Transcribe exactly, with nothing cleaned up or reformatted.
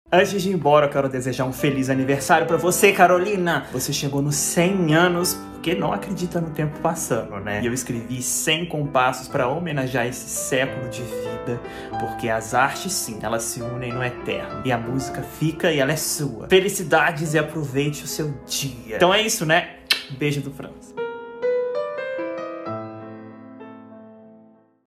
Antes de ir embora, eu quero desejar um feliz aniversário pra você, Carolina. Você chegou nos cem anos, porque não acredita no tempo passando, né? E eu escrevi cem compassos pra homenagear esse século de vida, porque as artes, sim, elas se unem no eterno. E a música fica e ela é sua. Felicidades e aproveite o seu dia. Então é isso, né? Beijo do Franz.